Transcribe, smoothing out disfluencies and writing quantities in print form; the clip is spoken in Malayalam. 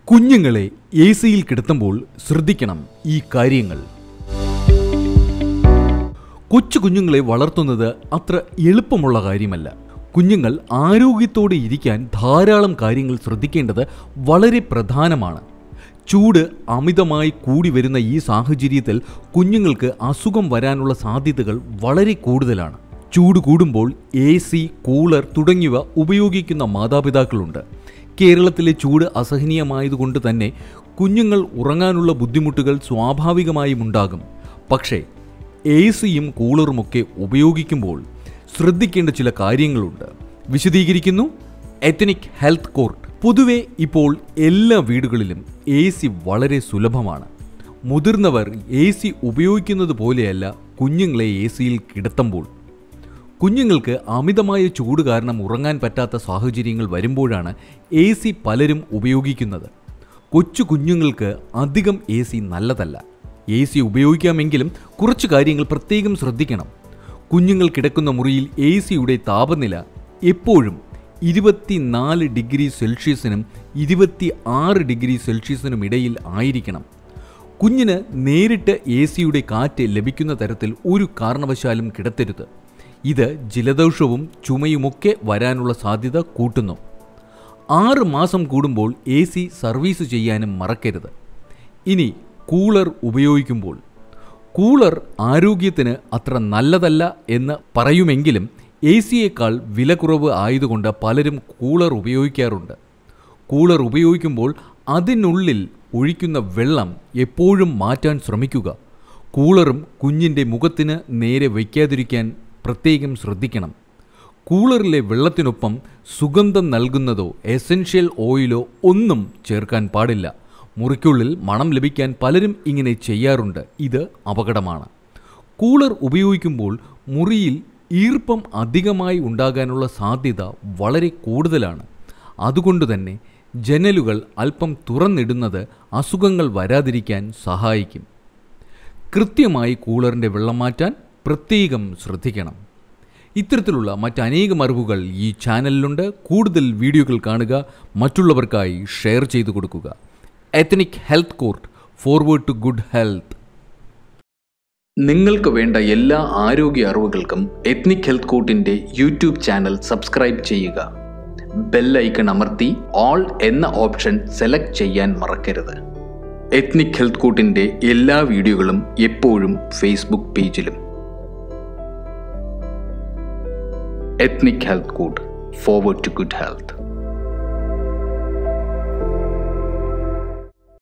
കുഞ്ഞുങ്ങളെ എസിയിൽ കിടത്തുമ്പോൾ ശ്രദ്ധിക്കണം ഈ കാര്യങ്ങൾ. കൊച്ചു കുഞ്ഞുങ്ങളെ വളർത്തുന്നത് അത്ര എളുപ്പമുള്ള കാര്യമല്ല. കുഞ്ഞുങ്ങൾ ആരോഗ്യത്തോടെ ഇരിക്കാൻ ധാരാളം കാര്യങ്ങൾ ശ്രദ്ധിക്കേണ്ടത് വളരെ പ്രധാനമാണ്. ചൂട് അമിതമായി കൂടി വരുന്ന ഈ സാഹചര്യത്തിൽ കുഞ്ഞുങ്ങൾക്ക് അസുഖം വരാനുള്ള സാധ്യതകൾ വളരെ കൂടുതലാണ്. ചൂട് കൂടുമ്പോൾ AC, കൂളർ തുടങ്ങിയവ ഉപയോഗിക്കുന്ന മാതാപിതാക്കളുണ്ട്. കേരളത്തിലെ ചൂട് അസഹനീയമായതുകൊണ്ട് തന്നെ കുഞ്ഞുങ്ങൾ ഉറങ്ങാനുള്ള ബുദ്ധിമുട്ടുകൾ സ്വാഭാവികമായും ഉണ്ടാകും. പക്ഷേ ACയും കൂളറുമൊക്കെ ഉപയോഗിക്കുമ്പോൾ ശ്രദ്ധിക്കേണ്ട ചില കാര്യങ്ങളുണ്ട്. വിശദീകരിക്കുന്നു എത്നിക് ഹെൽത്ത് കോർട്ട്. പൊതുവെ ഇപ്പോൾ എല്ലാ വീടുകളിലും AC വളരെ സുലഭമാണ്. മുതിർന്നവർ AC ഉപയോഗിക്കുന്നത് പോലെയല്ല കുഞ്ഞുങ്ങളെ ACയിൽ കിടത്തുമ്പോൾ. കുഞ്ഞുങ്ങൾക്ക് അമിതമായ ചൂട് കാരണം ഉറങ്ങാൻ പറ്റാത്ത സാഹചര്യങ്ങൾ വരുമ്പോഴാണ് AC പലരും ഉപയോഗിക്കുന്നത്. കൊച്ചു കുഞ്ഞുങ്ങൾക്ക് അധികം AC നല്ലതല്ല. AC ഉപയോഗിക്കാമെങ്കിലും കുറച്ച് കാര്യങ്ങൾ പ്രത്യേകം ശ്രദ്ധിക്കണം. കുഞ്ഞുങ്ങൾ കിടക്കുന്ന മുറിയിൽ ACയുടെ താപനില എപ്പോഴും 24 ഡിഗ്രി സെൽഷ്യസിനും 26 ഡിഗ്രി സെൽഷ്യസിനും ഇടയിൽ ആയിരിക്കണം. കുഞ്ഞിന് നേരിട്ട് ACയുടെ കാറ്റ് ലഭിക്കുന്ന തരത്തിൽ ഒരു കാരണവശാലും കിടത്തരുത്. ഇത് ജലദോഷവും ചുമയുമൊക്കെ വരാനുള്ള സാധ്യത കൂട്ടുന്നു. 6 മാസം കൂടുമ്പോൾ AC സർവീസ് ചെയ്യാനും മറക്കരുത്. ഇനി കൂളർ ഉപയോഗിക്കുമ്പോൾ, കൂളർ ആരോഗ്യത്തിന് അത്ര നല്ലതല്ല എന്ന് പറയുമെങ്കിലും ACയേക്കാൾ വില കുറവ് ആയതുകൊണ്ട് പലരും കൂളർ ഉപയോഗിക്കാറുണ്ട്. കൂളർ ഉപയോഗിക്കുമ്പോൾ അതിനുള്ളിൽ ഒഴിക്കുന്ന വെള്ളം എപ്പോഴും മാറ്റാൻ ശ്രമിക്കുക. കൂളറും കുഞ്ഞിൻ്റെ മുഖത്തിന് നേരെ വയ്ക്കാതിരിക്കാൻ പ്രത്യേകം ശ്രദ്ധിക്കണം. കൂളറിലെ വെള്ളത്തിനൊപ്പം സുഗന്ധം നൽകുന്നതോ എസൻഷ്യൽ ഓയിലോ ഒന്നും ചേർക്കാൻ പാടില്ല. മുറിക്കുള്ളിൽ മണം ലഭിക്കാൻ പലരും ഇങ്ങനെ ചെയ്യാറുണ്ട്. ഇത് അപകടമാണ്. കൂളർ ഉപയോഗിക്കുമ്പോൾ മുറിയിൽ ഈർപ്പം അധികമായി ഉണ്ടാകാനുള്ള സാധ്യത വളരെ കൂടുതലാണ്. അതുകൊണ്ടുതന്നെ ജനലുകൾ അല്പം തുറന്നിടുന്നത് അസുഖങ്ങൾ വരാതിരിക്കാൻ സഹായിക്കും. കൃത്യമായി കൂളറിൻ്റെ വെള്ളം മാറ്റാൻ പ്രത്യേകം ശ്രദ്ധിക്കണം. ഇത്തരത്തിലുള്ള മറ്റനേകം അറിവുകൾ ഈ ചാനലിലുണ്ട്. കൂടുതൽ വീഡിയോകൾ കാണുക, മറ്റുള്ളവർക്കായി ഷെയർ ചെയ്തു കൊടുക്കുക. Ethnic health court, forward to good health. നിങ്ങൾക്ക് വേണ്ട എല്ലാ ആരോഗ്യ അറിവുകൾക്കും എത്നിക് ഹെൽത്ത് കോർട്ടിൻ്റെ യൂട്യൂബ് ചാനൽ സബ്സ്ക്രൈബ് ചെയ്യുക. ബെൽ ഐക്കൺ അമർത്തി ഓൾ എന്ന ഓപ്ഷൻ സെലക്ട് ചെയ്യാൻ മറക്കരുത്. എത്നിക് ഹെൽത്ത് കോർട്ടിൻ്റെ എല്ലാ വീഡിയോകളും എപ്പോഴും ഫേസ്ബുക്ക് പേജിലും. Ethnic Health Code, forward to good health.